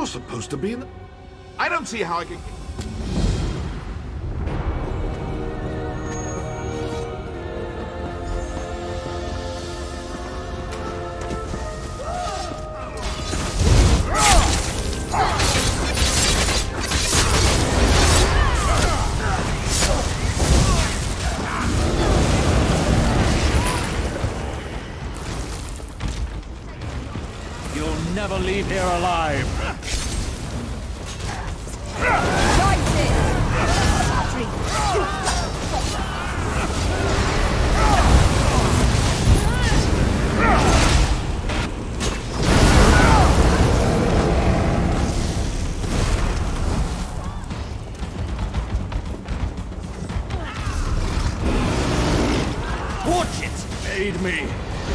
You're supposed to be in the... I don't see how I can... You'll never leave here alive. Watch it! Aid me!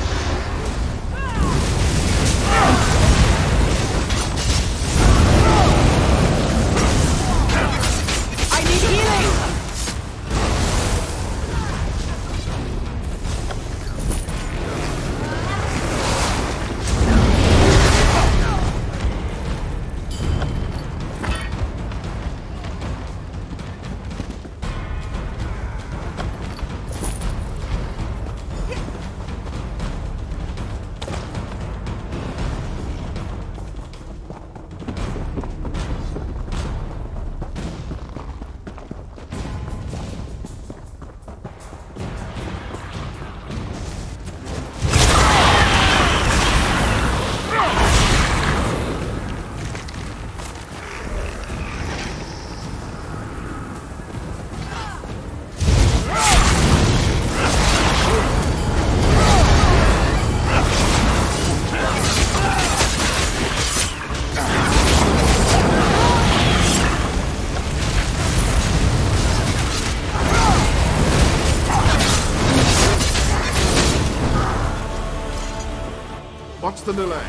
What's the delay?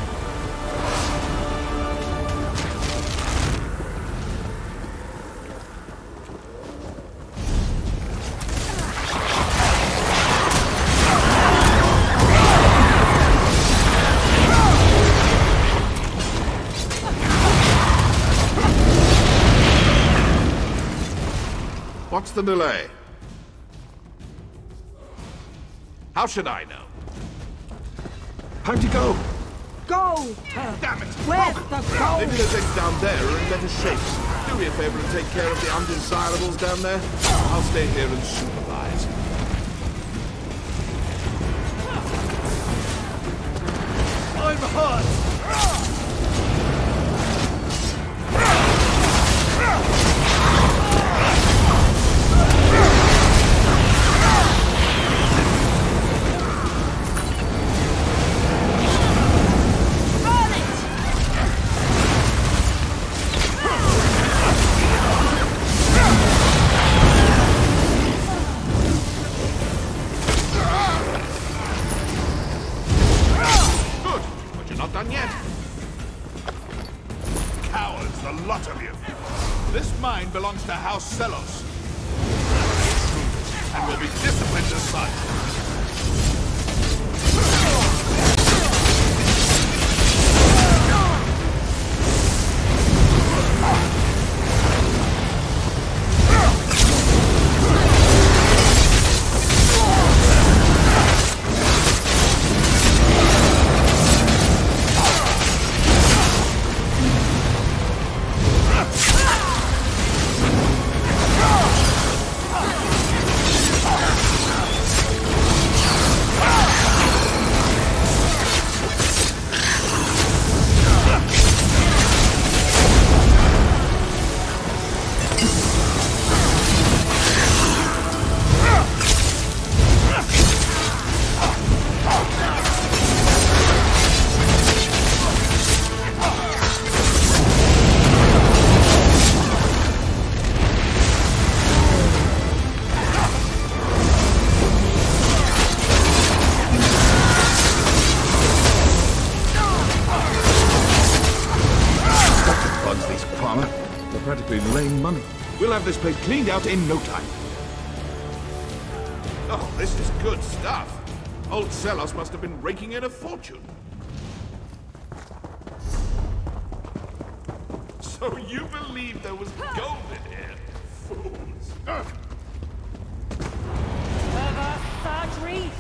What's the delay? How should I know? How'd you go? Go! Damn it! Where's the gold? Maybe there's eggs down there and let us shake. Do me a favor and take care of the undesirables down there. I'll stay here and supervise. I'm hurt! Not done yet. Cowards, the lot of you. This mine belongs to House Selos. And will be disciplined as such. They're practically laying money. We'll have this place cleaned out in no time. Oh, this is good stuff. Old Selos must have been raking in a fortune. So you believe there was gold in here? Fools. Reverse surgery.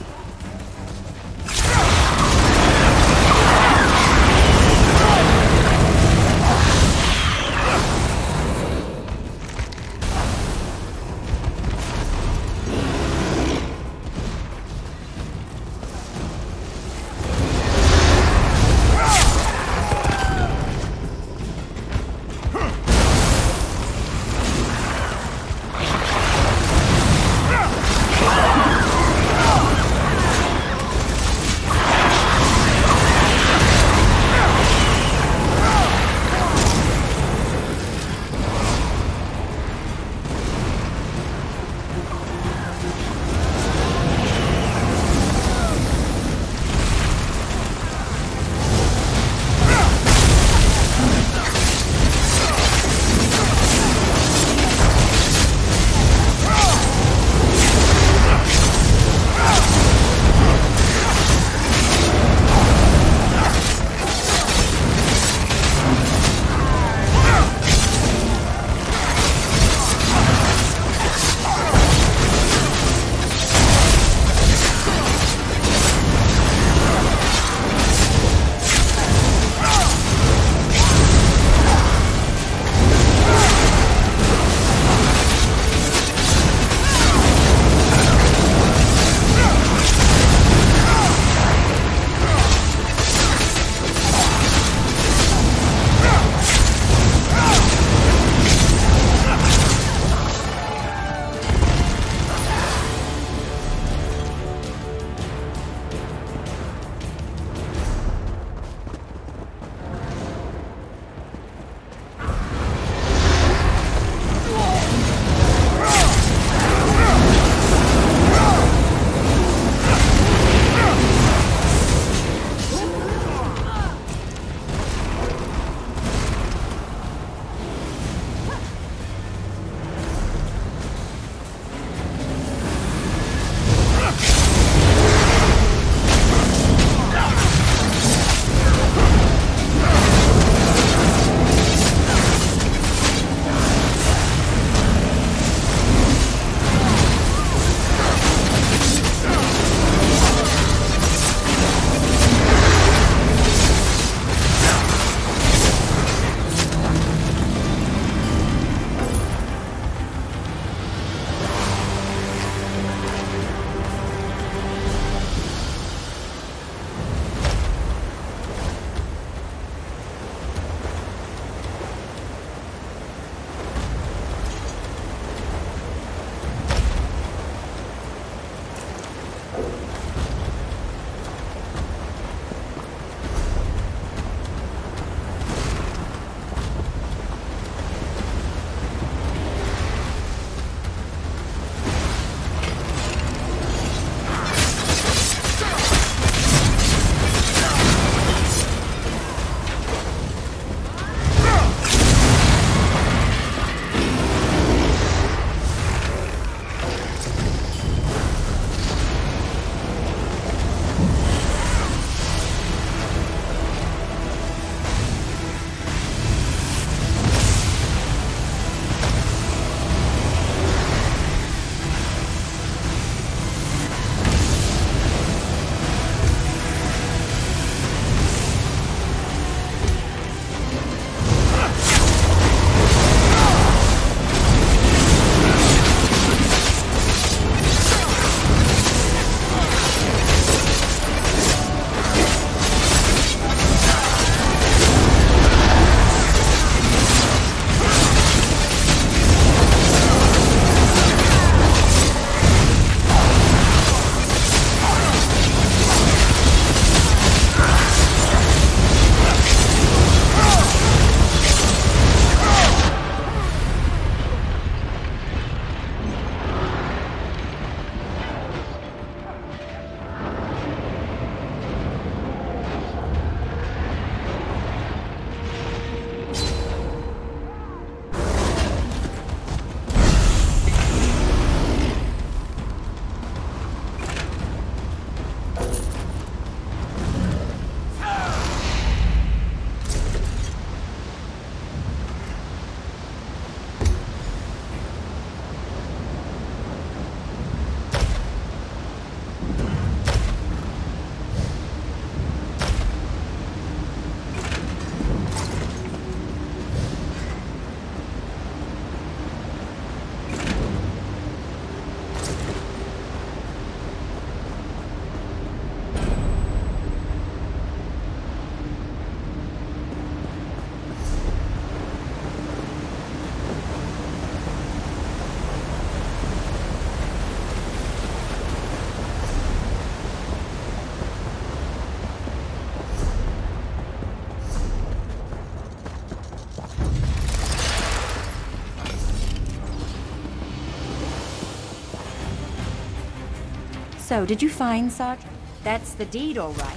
So, did you find Sarge? That's the deed, all right.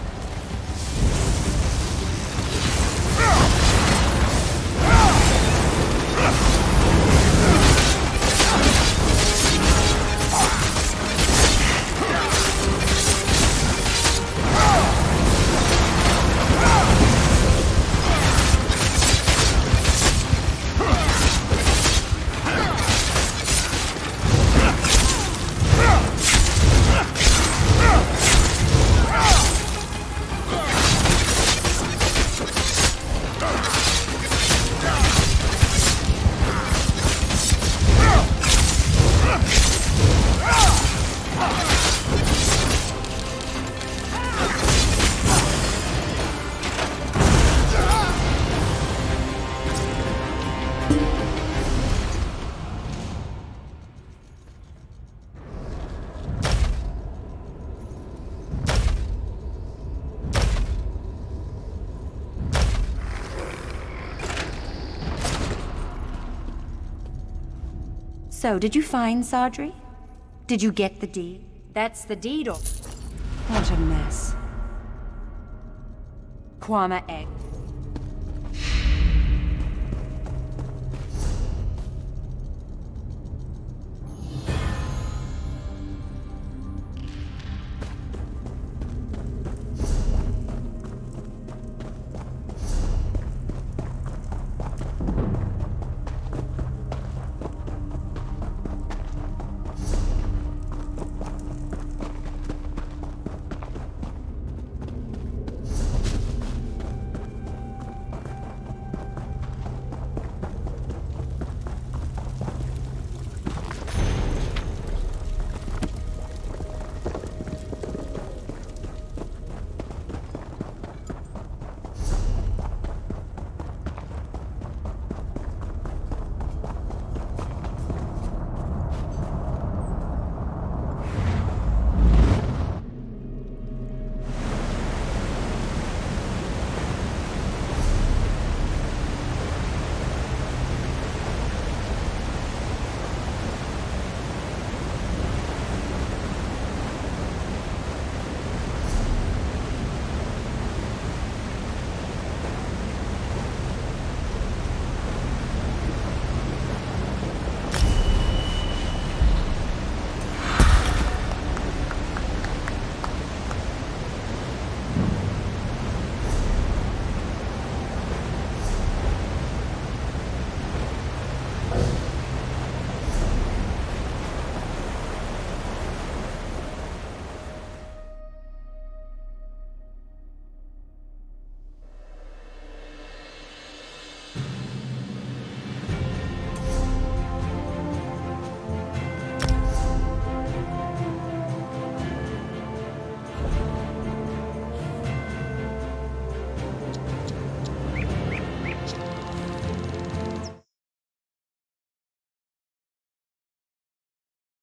So, did you find Sadri? Did you get the deed? That's the deed, or... What a mess. Kwama egg.